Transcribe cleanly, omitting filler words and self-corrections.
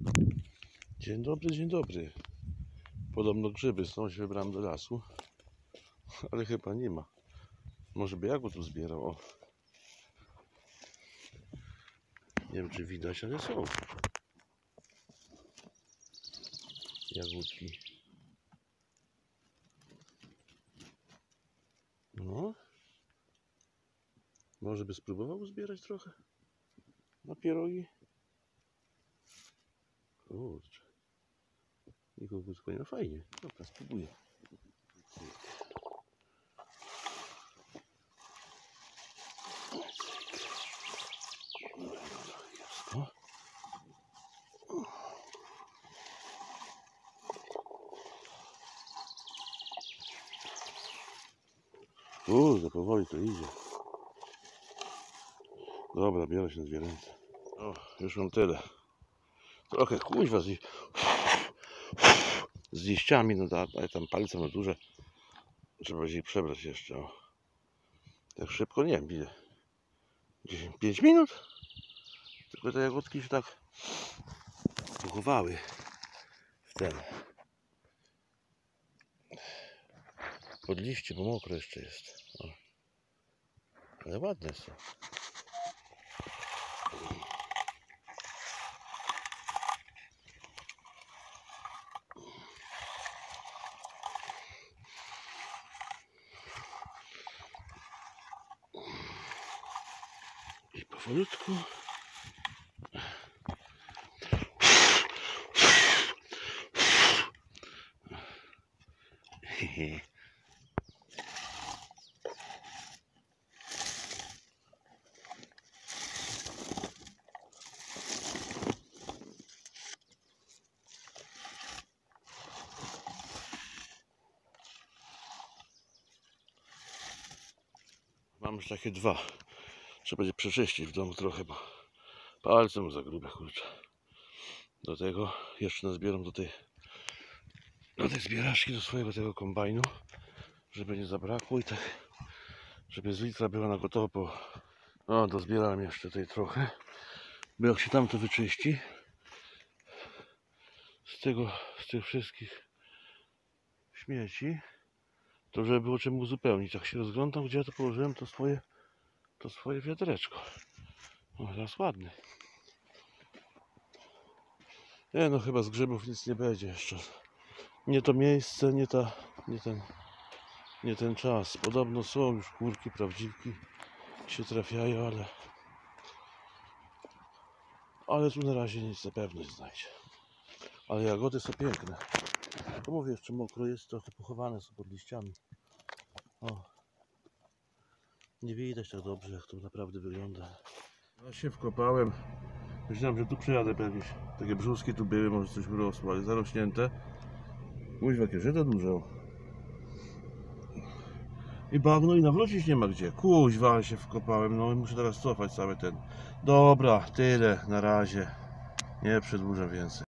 Dzień dobry, dzień dobry. Podobno grzyby są, się wybrałem do lasu, ale chyba nie ma. Może by jagód tu zbierał. O. Nie wiem, czy widać, ale są jagódki. No. Może by spróbował zbierać trochę na pierogi? Kurczę. Nikogo nie ma, fajnie. Dobra, spróbuję. Kurde, powoli to idzie. Dobra, biorę się na dwie ręce. O, już mam tyle. Trochę kuźwa z liściami, no ale tam palce ma duże. Trzeba się przebrać jeszcze. O. Tak szybko, nie wiem ile. 5 minut? Tylko te jagódki się tak pochowały w ten. Pod liście, bo mokro jeszcze jest. O. Ale ładne są. I powolutku. Mam już takie dwa. Trzeba będzie przeczyścić w domu trochę, bo palcem za grube, kurczę. Do tego jeszcze nazbieram do tej zbieraczki, do swojego tego kombajnu, żeby nie zabrakło i tak, żeby z litra była na gotowo, bo no, dozbieram jeszcze tej trochę, bo jak się tam to wyczyści z tych wszystkich śmieci, to żeby było czym uzupełnić. Jak się rozglądam, gdzie ja to położyłem, to swoje wiadereczko. O, teraz ładny. Nie no, chyba z grzybów nic nie będzie jeszcze. Nie to miejsce, nie ten czas. Podobno są już kurki, prawdziwki się trafiają, ale tu na razie nic na pewno nie znajdzie. Ale jagody są piękne. To mówię, jeszcze mokro jest, trochę pochowane są pod liściami. O. Nie widać tak dobrze, jak to naprawdę wygląda. Ja się wkopałem. Myślałem, że tu przyjadę pewnie. Takie brzuski tu były, może coś wyrosło, ale zarośnięte. Kuźwa, jakie żyto dużo. I bagno i nawrócić nie ma gdzie. Kuźwa, się wkopałem, no i muszę teraz cofać cały ten. Dobra, tyle na razie. Nie przedłużam więcej.